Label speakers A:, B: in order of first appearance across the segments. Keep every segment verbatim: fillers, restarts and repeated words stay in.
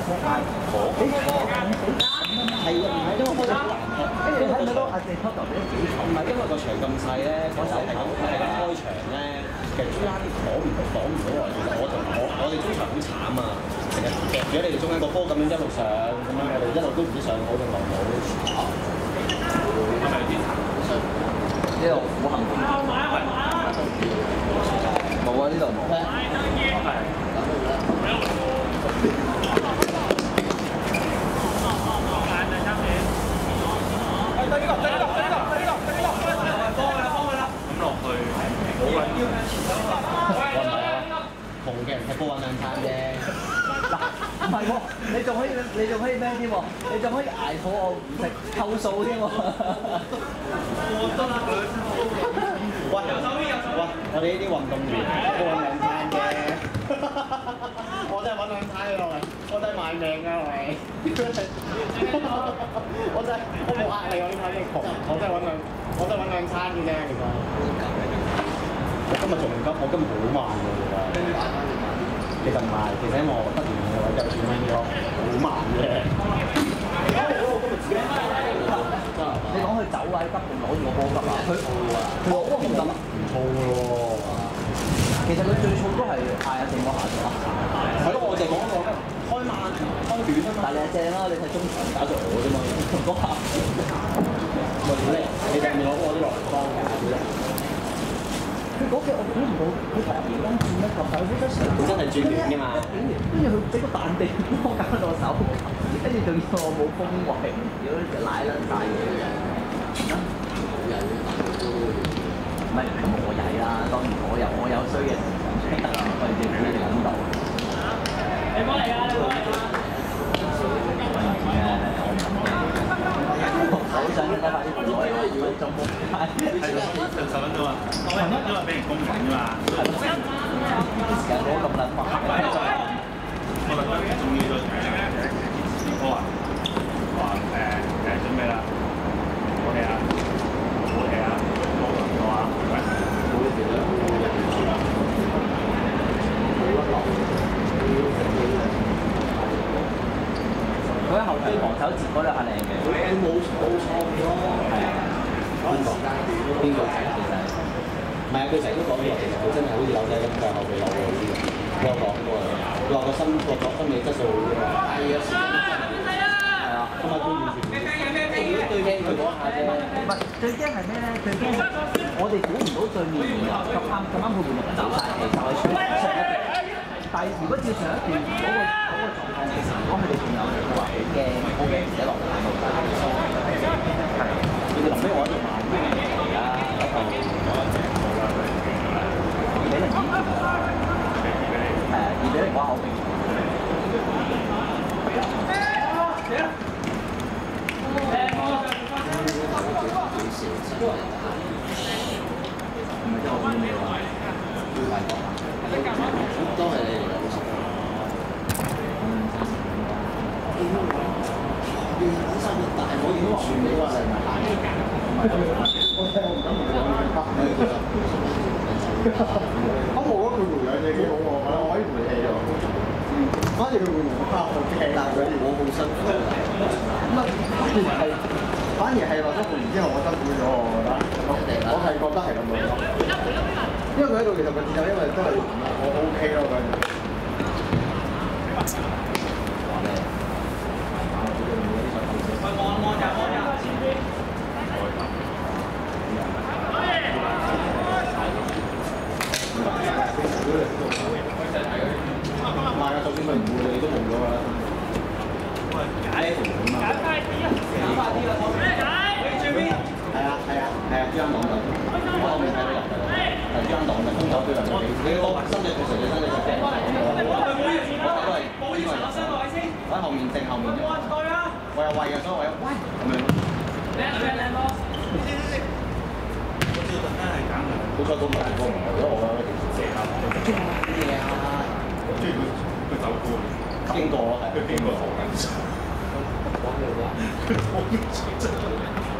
A: 踢埋火，你坐係啊，唔係因為開到好難踢，跟住你睇唔睇到阿謝偷頭俾幾重？唔係因為個場咁細咧，嗰時係咁係咁開場咧，其實中間啲擋唔擋唔到啊！其實我同我我哋中場好慘啊，成日夾住你哋中間個波咁樣一路上咁樣，我哋一路都唔知上好定落好。係咪有啲慘？呢度好幸福。冇啊！呢度冇。對呢個，對呢個，對呢個，對呢個，對呢個，幫佢啦，幫佢啦，咁落去冇人要。紅嘅人踢波揾兩餐啫。嗱，唔係喎，你仲可以，你仲可以咩添喎？你仲可以捱肚餓唔食扣數添喎。喂，喂，我哋呢啲運動員都揾兩餐啫。我真係揾兩餐嘅落嚟，我真係賣命㗎落嚟。我真係我冇呃你，我呢排真係窮，我真係揾兩，我真係揾兩餐嘅啫，其實。我今日仲唔急，我今日好慢㗎，其實。其實唔係，其實因為我得完嘅話就轉翻咗，好慢嘅。你講佢走啊，急定攞住個波急啊？佢佢攞唔得啊？唔燥㗎喎。其實佢最燥都係嗌阿正哥下咗。係咯，我就係講嗰個開慢開短啊嘛。但係你係正啦，你睇中場打咗我啫嘛，嗰下。咪好叻，你哋未攞過啲落嚟幫嘅屌！佢嗰腳我估唔到，佢突然間轉得咁快，佢真係佢真係轉短㗎嘛。跟住佢俾個彈地波搞到我手，跟住仲要我冇風位，如果就賴撚曬嘢嘅。冇人唔係咁我曳啦，當然我有我有衰嘅時候，得啦，費事俾你諗到。你幫嚟㗎，你幫嚟㗎。好想得快啲過嚟，如果仲冇係係六十分鐘啊，因為因為俾人攻緊㗎嘛。係咯。時間過咁撚快，我覺得終於都我話話誒誒準備啦，好氣啊，好氣啊，冇人嘅話係咪？冇一條咧，冇一條線，冇一流。佢喺後追防守截嗰兩下靚嘅，佢冇冇錯咯，係啊，邊個？邊個其實唔係啊，佢成日都講呢個，其實佢真係好似扭仔咁，就後備扭嗰啲嘅，佢有講過嘅，佢話個心個作心理質素好啲啊，係啊，係啊，咁啊都完全最驚佢嗰下啫，唔係最驚係咩咧？最驚我哋估唔到對面咁啱咁啱佢換人走曬，其實係上上一段，但係如果照上一段嗰個嗰個狀態，其實如果佢哋仲有佢話好驚，好驚自己落大路，係佢哋臨尾我喺度慢啲而家一個二比零二係啊，二比零我後邊。唔係真係好咩話？都係你嚟嘅，好熟。本身大我已經完全冇話係咪大？我聽我唔敢同你講嘅北咧，其實。咁我覺得佢回兩隻幾好喎，我可以回氣喎。反正佢回龍蝦好勁，但係我好辛苦。咁啊，反而係反而係落咗盤之後，我辛苦咗，我覺得。我係覺得係咁樣咯。因為佢喺度其實個節奏，因為都係我 OK 咯，佢。唔係啊，就算佢唔會，你都冇咗㗎啦。解解快啲啊！解快啲啦！解！最邊？係啊係啊係啊，中間擋緊，我後面睇到入㗎啦。係中間擋緊，空手對人哋。你個身體對實際身體就正。我睇到係邊個人？我喺後面正後面。我有位嘅，所以我有喂咁樣。靚靚靚哥！我知道特登係揀嘅。好彩嗰個地方唔係，如果我咧其實射下啲嘢啊。我中意佢佢走過，經過咯，係佢經過好緊張。講咩話？我要真係。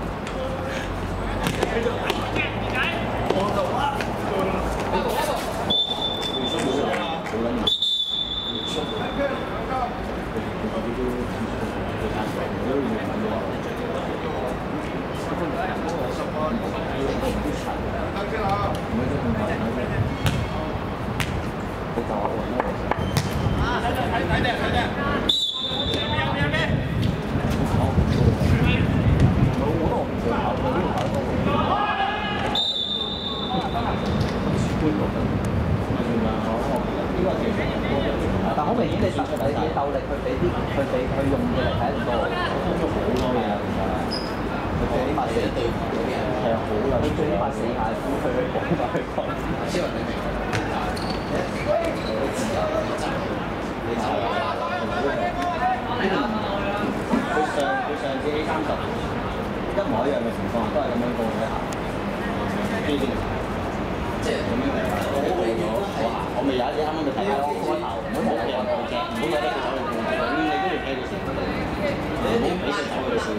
A: 繼續解，我就啦。一個一個。冇出冇入，冇撚入。冇出冇入。 但好明顯，你鬥你你鬥力去俾啲去俾去用嘅力睇得多，好多嘢啊！其實佢最起碼死係啊，好啦，佢最起碼死下咁佢去講埋去講。超人你明？自由你走你走。佢上佢上次 A 三十一模一樣嘅情況，都係咁樣過去行。呢啲即係咁樣嚟，我好為咗我行，我咪有一啲啱啱咪睇下咯，開頭唔好冇人報啫，唔好有得佢走去報啫，咁你都要聽佢先，你唔好俾佢走去報。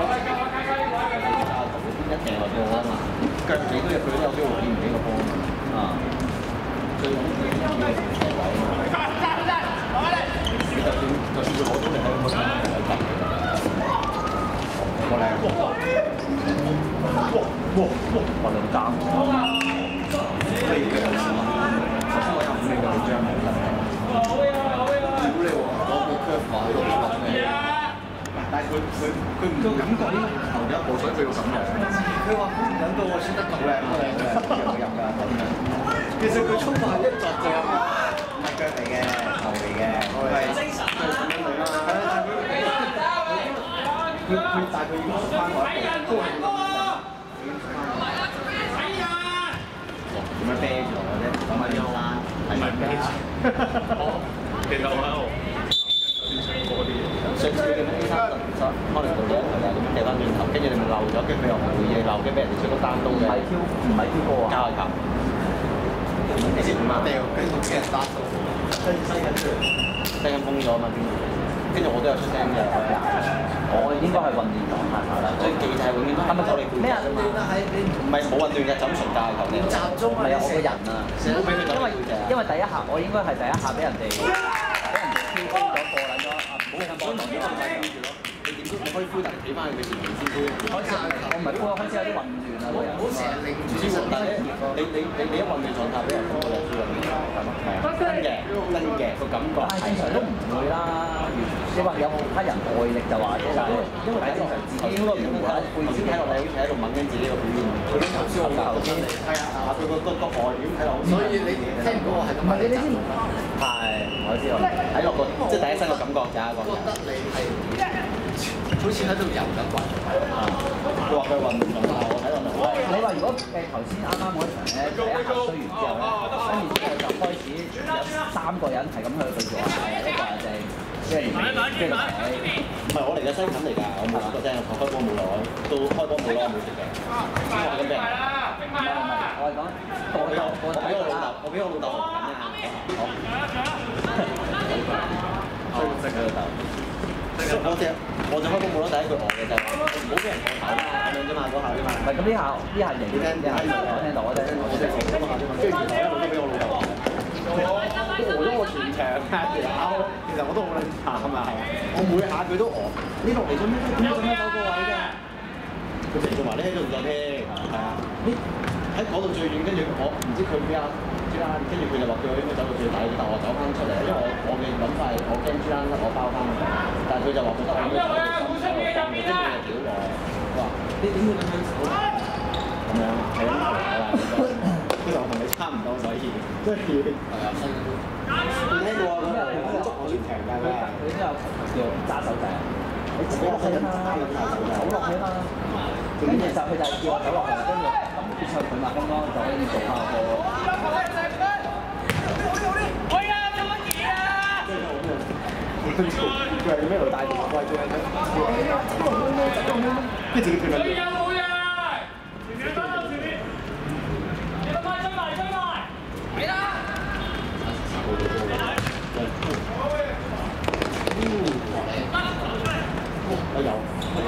A: 一定係波啊嘛，腳幾多日佢都有機會見唔起個波啊！最緊要係要停位啊嘛。你就算就算佢攞到你喺個場係有得嘅。過嚟！哇哇哇哇！哇兩張。你嘅有錢啊！首先我有五零嘅張冇得。好嘢好嘢！屌你喎！我個 curve 喺度揾咩？但係佢佢佢唔感覺呢個頭一步，所以佢要咁樣。佢話唔忍到我先得咁靚，好靚嘅，入入㗎咁樣。其實佢衝到係一作就唔係腳嚟嘅，頭嚟嘅，係精神就咁樣嚟啦。係啊，但係佢佢但係佢已經翻我一步，都係咁樣。點樣啤住我啫？咁樣啦，係咪啤住？其實我喺度。上次你咁 A 三十可能到咗一台咁掉翻轉頭，跟住你咪漏咗，跟住佢又冇嘢漏，跟住俾人哋出個單刀嘅。唔係挑，唔係挑波啊！交球，你知唔知啊？掉，跟住俾人打到，跟住西緊出，西緊封咗啊嘛，跟住我都有出聲嘅。我應該係混亂狀態下啦。最忌就係永遠都係走嚟背咩啊？唔係冇混亂嘅，就咁純交球嘅。集中啊！唔係我個人啊，因為因為第一下我應該係第一下俾人哋俾人哋挑封咗過撚咗。所以同呢個咪記住咯，你點都你可以灰，但係企翻去佢前面先灰。開始我唔係灰，我開始有啲混亂啊！唔好成日擰住先喎。但係你你你你一混亂狀態俾人封咗就灰啦，係嘛？係啊，真嘅，真嘅個感覺。但係正常都唔會啦。你話有其他人外力就話啫，因為正常自己嗰個唔會喺背先睇落嚟，好似喺度問緊自己個表現。佢啲頭先好頭先係啊，佢個個個外表睇落好似。所以你聽唔到我係咁。唔係你你知唔？係，我知道。睇落個即係第一身個感覺就係一個。覺得你係好似喺度遊緊運。啊！佢話佢運動狀態，我睇落嚟。你話如果誒頭先啱啱嗰場咧，第一下追完之後咧，跟住之後就開始有三個人係咁去對住我，一個係正，即係即係唔係我嚟嘅西芹嚟㗎，我冇個聲，我開波冇耐，到開波冇耐我冇食嘅。我係咁病。唔係唔係，我係講我俾我我俾我老豆，我俾我老豆學緊啫。好。追唔識佢老豆。我只我就開波冇耐，第一句我嘅就唔好俾人過頭啦，咁樣啫嘛，嗰下啫嘛。唔係咁呢下呢下型，你聽聽我聽到我聽到我聽到嗰下啫嘛。跟住然後一路都俾我老豆學。都餓咗我全場啊！其實我都好撚慘啊，係啊！我每下佢都餓，呢落嚟做咩？點解咁樣走個位㗎？佢成日話你喺度唔再聽，係啊！你喺嗰度最遠，跟住我唔知佢邊啊朱蘭，跟住佢就話叫我應該走到最底，但我走翻出嚟，因為我我嘅諗法係我驚朱蘭甩我包翻，但係佢就話覺得我應該走到心口，跟住佢就屌我，佢話你點會咁樣走？咁樣係咁好啦。佢就同你差唔多，所以即係係啊，新你聽過啊？咁又捉我全場㗎，佢佢都有叫揸手掣，你自己落去啊嘛，走落去啊嘛，跟住就佢就叫我走落去，跟住咁結束佢嘛，剛剛就可以做下個。可以啊，做乜嘢啊？佢係咩嚟帶電話喂最緊要？跟住佢就。我有，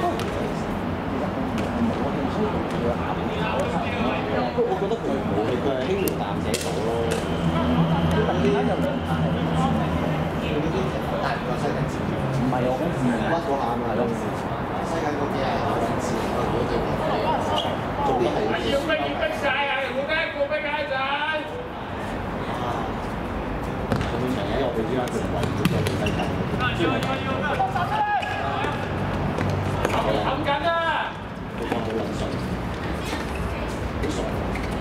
A: 不過我覺得佢冇係佢係輕描淡寫到咯。突然間又兩下係，佢嗰啲大個西芹字，唔係我講字屈嗰下啊嘛，係咯。西芹嗰啲係好緊字，我覺得做得係。要逼要逼曬啊！冇得過逼解仔。咁樣成日我哋之間就唔係做咗西芹。
B: 冚緊啊！
A: 佢講好撚順，好傻。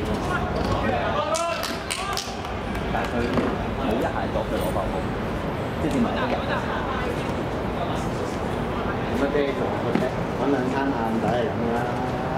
A: 但係佢冇一鞋作佢攞爆波，即係點埋一人。咁乜啤做佢啫？揾兩餐晏仔嚟飲啦。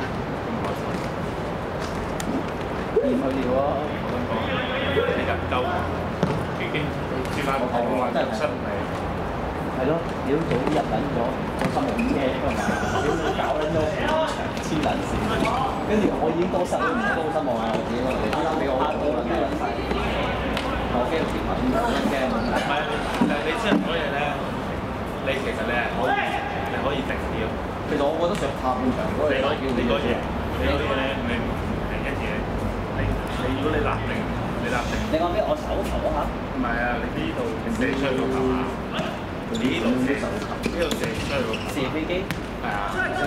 A: 驗佢料啊！
B: 你人夠已經接翻我話真係身嚟。
A: 係咯，屌早啲入緊咗，我心入面嘅㗎嘛，屌你搞緊咗黐撚線，跟住我已經多失唔多失望啦，我自己覺得你啱啱俾我好多撚雞撚曬，我驚條條文驚問題。
B: 唔係，誒你知人嗰嘢咧，你其實你係可以，你可以定啲咯。
A: 其實我覺得上下半場嗰個
B: 你嗰你嗰嘢，你嗰嘢咧，你係一嘢，你你如果你立定，你立定。
A: 你講咩？我手球嗰下？
B: 唔係啊，你呢度射出去個球啊！呢度射手球，呢度射出去個球。
A: 射飛機？
B: 係啊。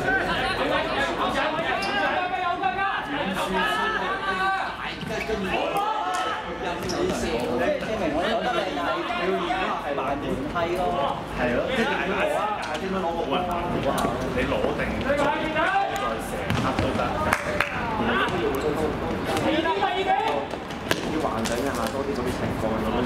A: 證明我覺得你係表現係賣門批咯。係咯，即係點攞啊？點樣攞個波啊？
B: 你攞定再再射黑都得。
A: 然後都要都都要幻想一下多啲嗰啲情況咁樣。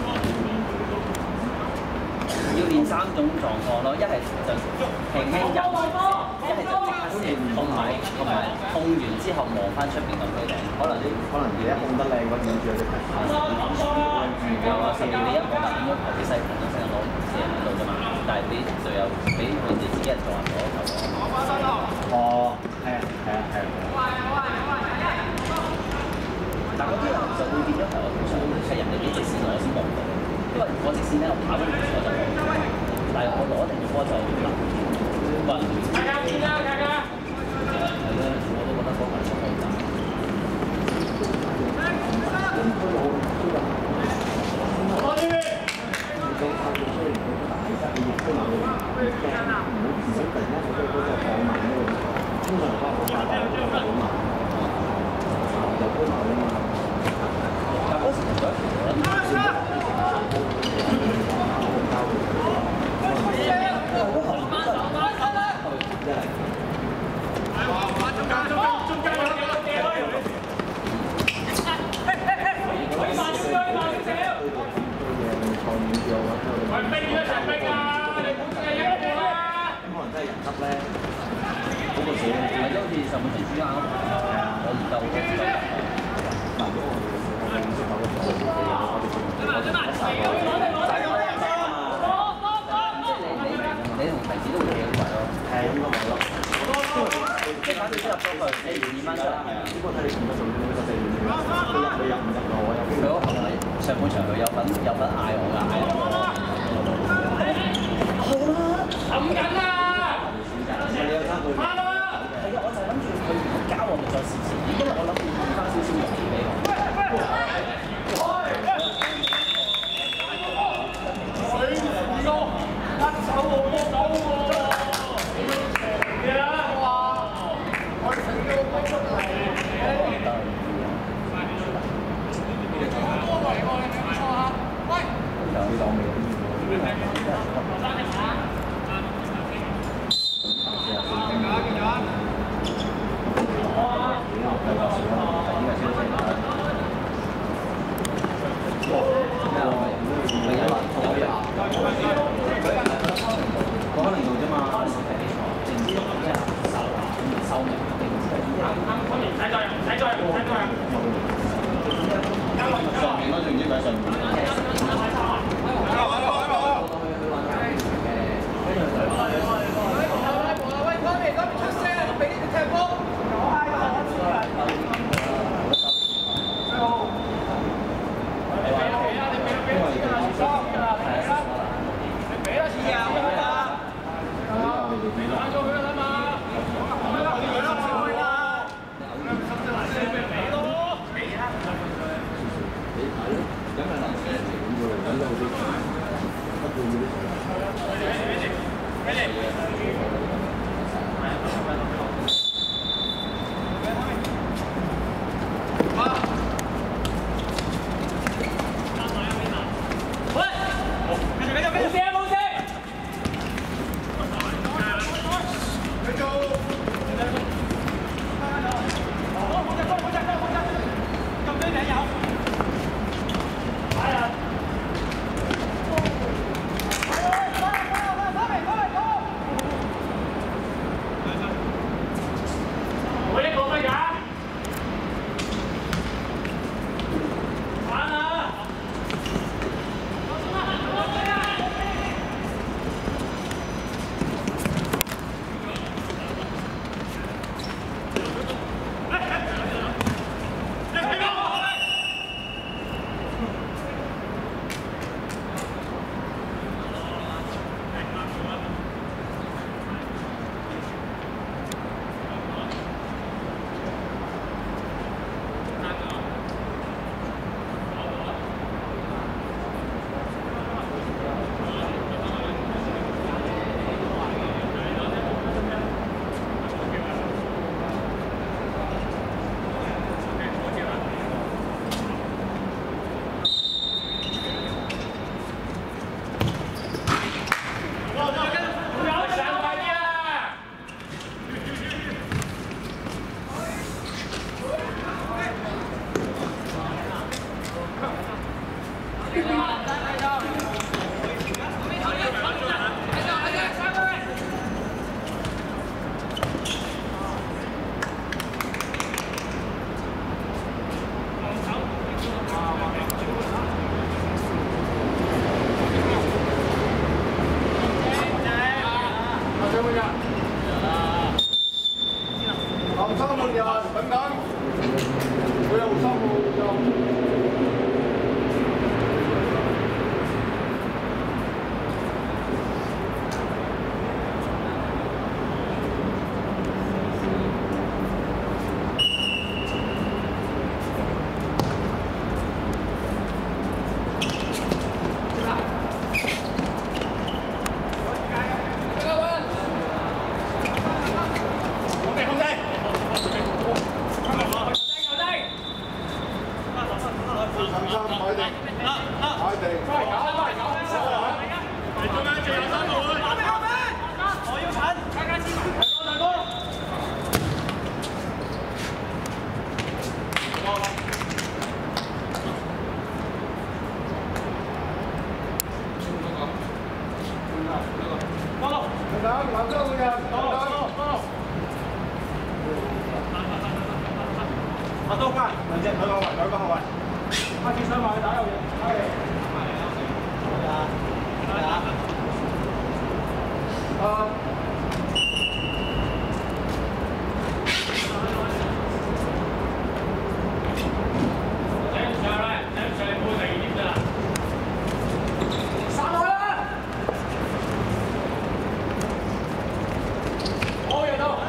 A: 要練三種狀況咯，一係就輕輕入，一係就即刻射，同埋同埋控完之後望翻出邊咁佢哋，可能啲可能而家控得靚嗰點住有啲突破。有啊，甚至你一望達點樣投啲細盤就成日攞射喺度啫嘛，但係俾隊友俾佢哋自己人做人攞球。哦，係啊，係啊，係啊。但嗰啲人就會變咗係我通常係人哋幾隻線我先望到。因為我直線咧，我跑緊我就冇，但係我攞定個波就難。運大家見啦，大家。係啦，我都覺得嗰個速度大。多啲。到後邊雖然佢大質，亦都有唔好唔好突然間嗰個嗰個放慢嗰個，通常都係好快快嗰個好慢，就高慢啊嘛。但嗰時就上半場佢有份有份嗌我㗎，嗌我。好啦，冚緊啦！係啊，我就諗住佢如果交我咪再試試，因為我諗住換翻少少容易俾我。水唔多，一手冇波走喎。咩啊？我成個波出嚟。有呢檔嘢。
C: 後三個人等等，佢有三個人。
D: 阿多翻，兩隻兩個後衞，兩個後衞，阿傑上埋去打右翼，打右翼。係啊，係啊。啊。頂上啦，頂上冇第二點㗎啦。殺落啦！好嘢到。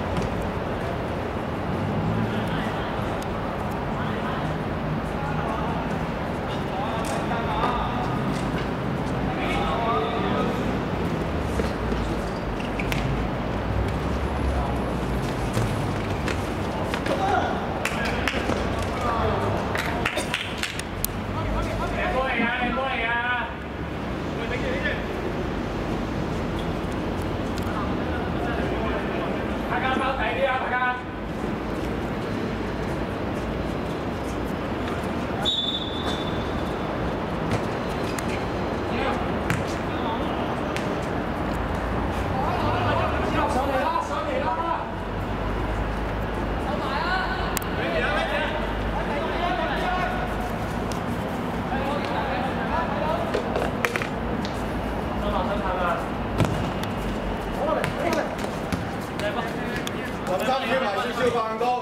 D: 林生要埋少少飯多。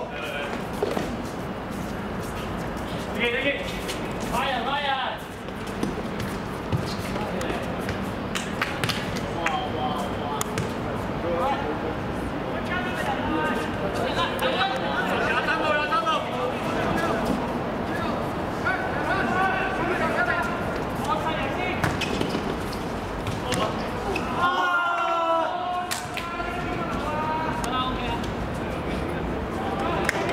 D: 你你快人快人！哇哇哇！廿三步廿三步。我睇嚟先。啊！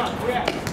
D: 好嘢。